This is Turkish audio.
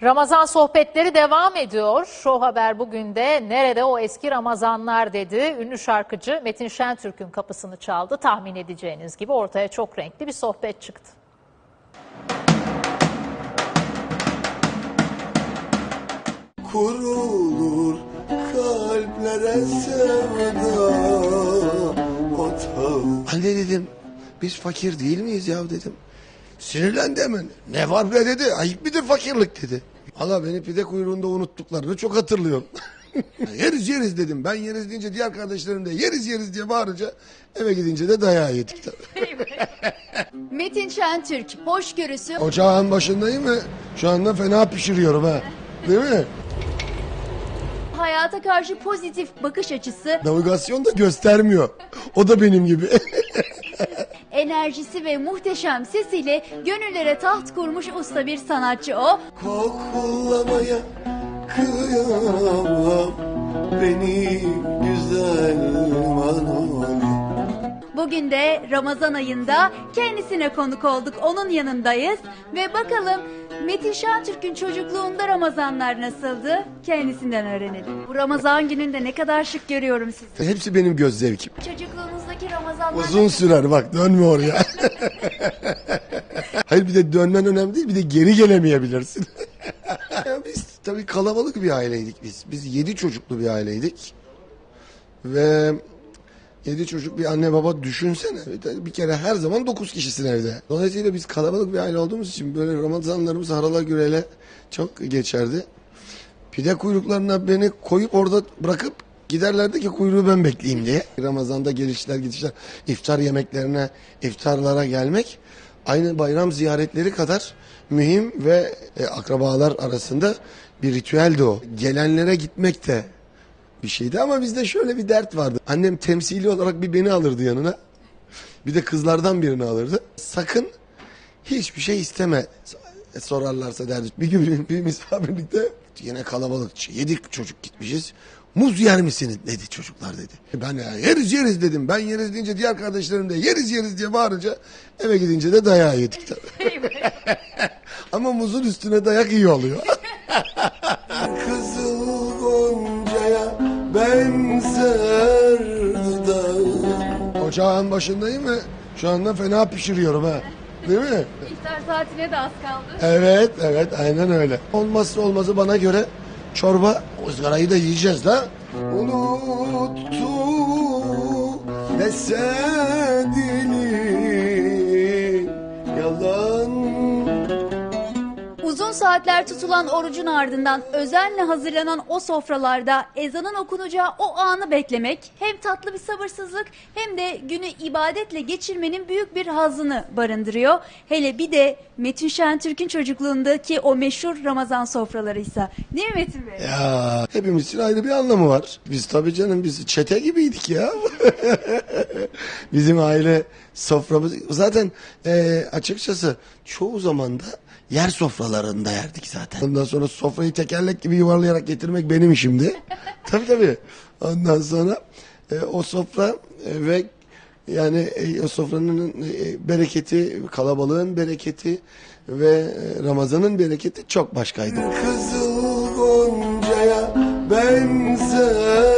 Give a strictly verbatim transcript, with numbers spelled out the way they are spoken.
Ramazan sohbetleri devam ediyor. Show Haber bugün de nerede o eski Ramazanlar dedi. Ünlü şarkıcı Metin Şentürk'ün kapısını çaldı. Tahmin edeceğiniz gibi ortaya çok renkli bir sohbet çıktı. Kurulur kalplere sevda. Anne dedim, biz fakir değil miyiz ya dedim. Sinirlendi hemen. Ne var be dedi. Ayıp midir fakirlik dedi. Valla beni pide kuyruğunda unuttuklarını çok hatırlıyorum. Yeriz yeriz dedim. Ben yeriz deyince diğer kardeşlerim de yeriz yeriz diye bağırınca eve gidince de dayağı yedik tabii. Metin Şentürk hoşgörüsü. Ocağın başındayım ve şu anda fena pişiriyorum ha. Değil mi? Hayata karşı pozitif bakış açısı. Navigasyon da göstermiyor. O da benim gibi. Enerjisi ve muhteşem sesiyle gönüllere taht kurmuş usta bir sanatçı o. Koklamaya kıyamam beni güzel Manoli. Bugün de Ramazan ayında kendisine konuk olduk, onun yanındayız ve bakalım Metin Şentürk'ün çocukluğunda Ramazanlar nasıldı? Kendisinden öğrenelim. Bu Ramazan gününde ne kadar şık görüyorum sizi. Hepsi benim göz zevkim. Çocukluğunuzdaki Ramazanlar... Uzun sürer bak, dönme oraya. Hayır, bir de dönmen önemli değil, bir de geri gelemeyebilirsin. Ya biz tabii kalabalık bir aileydik biz. Biz yedi çocuklu bir aileydik. Ve yedi çocuk bir anne baba düşünsene. Bir kere her zaman dokuz kişisin evde. Dolayısıyla biz kalabalık bir aile olduğumuz için böyle Ramazanlarımız harala gürele çok geçerdi. Pide kuyruklarına beni koyup orada bırakıp giderlerdi ki kuyruğu ben bekleyeyim diye. Ramazan'da gelişler gidişler, iftar yemeklerine, iftarlara gelmek aynı bayram ziyaretleri kadar mühim ve e, akrabalar arasında bir ritüeldi o. Gelenlere gitmek de bir şeydi ama bizde şöyle bir dert vardı. Annem temsili olarak bir beni alırdı yanına. Bir de kızlardan birini alırdı. Sakın hiçbir şey isteme sorarlarsa derdi. Bir gün bir misafirlikte yine kalabalık yedi çocuk gitmişiz. Muz yer misiniz dedi çocuklar dedi. Ben ya yeriz yeriz dedim. Ben yeriz deyince diğer kardeşlerim de yeriz yeriz diye bağırınca eve gidince de dayağı yedik tabii. Ama muzun üstüne dayak iyi oluyor. Kızıl Gonca'ya benzer dudağım. Ocağın başındayım ve şu anda fena pişiriyorum ha. Değil mi? İftar saatine de az kaldı. Evet, evet, aynen öyle. Olmazsa olmazı bana göre çorba, ızgarayı da yiyeceğiz la. Unuttu dese dili yalan. Uzun saatler tutulan orucun ardından özenle hazırlanan o sofralarda ezanın okunacağı o anı beklemek hem tatlı bir sabırsızlık hem de günü ibadetle geçirmenin büyük bir hazzını barındırıyor. Hele bir de Metin Şentürk'ün çocukluğundaki o meşhur Ramazan sofralarıysa. Değil mi Metin Bey? Ya hepimiz için ayrı bir anlamı var. Biz tabii canım biz çete gibiydik ya. Bizim aile soframız zaten e, açıkçası çoğu zaman da yer sofralarında yerdik zaten. Ondan sonra sofrayı tekerlek gibi yuvarlayarak getirmek benim işimdi. Tabii tabii. Ondan sonra e, o sofra e, ve yani e, o sofranın e, bereketi, kalabalığın bereketi ve e, Ramazan'ın bereketi çok başkaydı. Kızıl Gonca'ya benzer